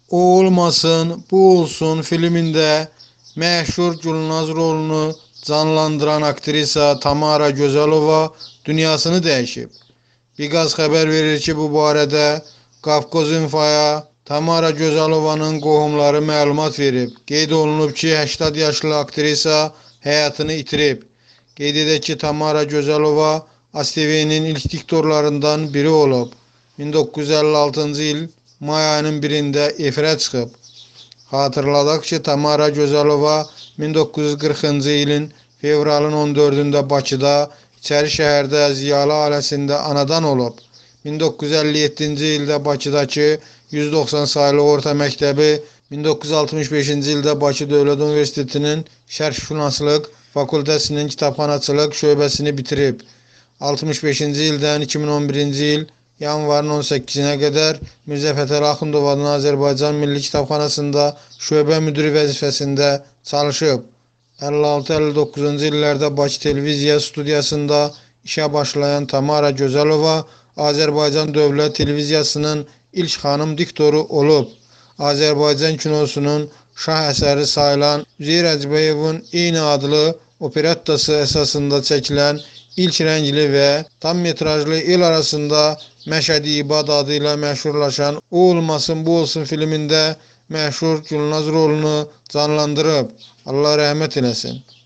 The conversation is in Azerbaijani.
O Olmasın, Bu Olsun filminde məşhur Gülnaz rolunu canlandıran aktrisa Tamara Gözəlova dünyasını dəyişib. Biqaz xəbər verir ki, bu barədə Qafqoz İnfoya Tamara Gözəlovanın qohumları məlumat verib. Qeyd olunub ki, 80 yaşlı aktrisa həyatını itirib. Qeyd edək ki, Tamara Gözəlova ASTV-nin ilk diktorlarından biri olub. 1956-cı il may ayının 1-də efirə çıxıb. Xatırladaq ki, Tamara Gözəlova 1940-cı ilin fevralın 14-də Bakıda, İçəri şəhərdə ziyalı ailəsində anadan olub. 1957-ci ildə Bakıdakı 190 saylı orta məktəbi, 1965-ci ildə Bakı Dövlət Universitetinin Şərqşünaslıq fakültəsinin kitabxanaçılıq şöbəsini bitirib. 65-ci ildən 2011-ci il yanvarın 18-nə qədər Mirzə Fətəli Axundovanın Azərbaycan Milli Kitabxanasında şöbə müdiri vəzifəsində çalışıb. 56-59-cu illərdə Bakı Televiziya studiyasında işə başlayan Tamara Gözəlova Azərbaycan Dövlət Televiziyasının ilk xanım diktoru olub. Azərbaycan kinosunun şah əsəri sayılan Üzeyir Hacıyevin eyni adlı operettası əsasında çəkilən ilk rəngli və tam metrajlı el arasında Məşədi İbad adı ilə məşhurlaşan O Olmasın, Bu Olsun filmində məşhur Gülnaz rolunu canlandırıb. Allah rəhmət eləsin.